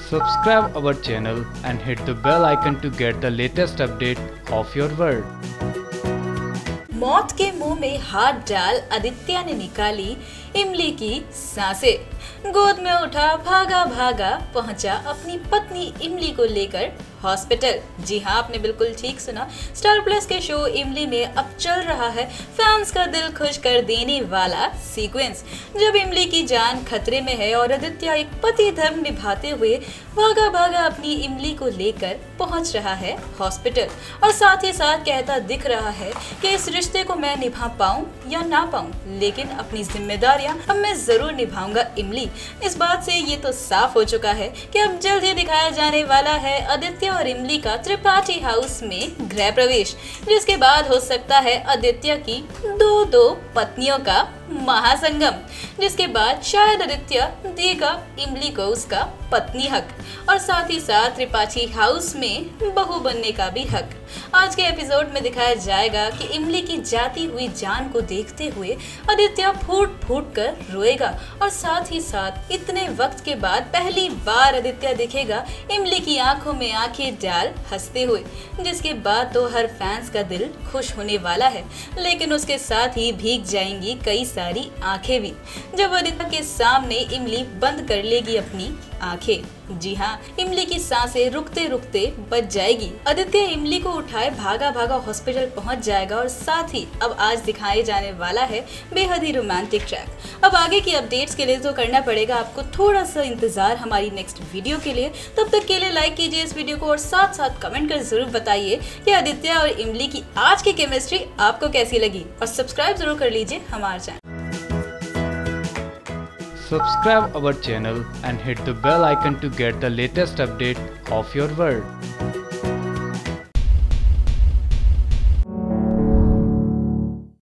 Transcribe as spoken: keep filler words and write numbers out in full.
Subscribe our channel and hit the bell icon to get the latest update of your world. मौत के मुंह में हाथ डाल आदित्य ने निकाली इमली की सांसें। गोद में उठा भागा भागा पहुंचा अपनी पत्नी इमली को लेकर हॉस्पिटल। जी हाँ, आपने बिल्कुल ठीक सुना। स्टार प्लस के शो इमली में अब चल रहा है फैंस का दिल खुश कर देने वाला सीक्वेंस, जब इमली की जान खतरे में है और आदित्य एक पति धर्म निभाते हुए भागा भागा अपनी इमली को लेकर पहुंच रहा है हॉस्पिटल, और साथ ही साथ कहता दिख रहा है कि इस रिश्ते को मैं निभा पाऊं या ना पाऊं, लेकिन अपनी जिम्मेदारियां अब मैं जरूर निभाऊंगा इमली। इस बात से ये तो साफ हो चुका है कि अब जल्द ही दिखाया जाने वाला है आदित्य और इमली का त्रिपाठी हाउस में गृह प्रवेश, जिसके बाद हो सकता है आदित्य की दो दो पत्नियों का महासंगम, जिसके बाद शायद आदित्य देगा इमली को उसका पत्नी हक और साथ ही साथ त्रिपाठी हाउस में बहू बनने का भी हक। आज के एपिसोड में दिखाया जाएगा कि इमली की जाती हुई जान को देखते हुए आदित्य फूट फूट कर रोएगा, और साथ ही साथ इतने वक्त के बाद पहली बार आदित्य दिखेगा इमली की आंखों में आंखें डाल हंसते हुए, जिसके बाद तो हर फैंस का दिल खुश होने वाला है, लेकिन उसके साथ ही भीग जाएंगी कई सारी आंखें भी जब आदित्य के सामने इमली बंद कर लेगी अपनी आंखें। जी हाँ, इमली की सांसें रुकते रुकते बच जाएगी। आदित्य इमली को उठाए भागा भागा हॉस्पिटल पहुंच जाएगा, और साथ ही अब आज दिखाए जाने वाला है बेहद ही रोमांटिक ट्रैक। अब आगे की अपडेट्स के लिए तो करना पड़ेगा आपको थोड़ा सा इंतजार हमारी नेक्स्ट वीडियो के लिए। तब तक के लिए लाइक कीजिए इस वीडियो को और साथ साथ कमेंट कर जरूर बताइए कि आदित्य और इमली की आज की केमिस्ट्री आपको कैसी लगी, और सब्सक्राइब जरूर कर लीजिए हमारे channel. Subscribe our channel and hit the bell icon to get the latest update of your world.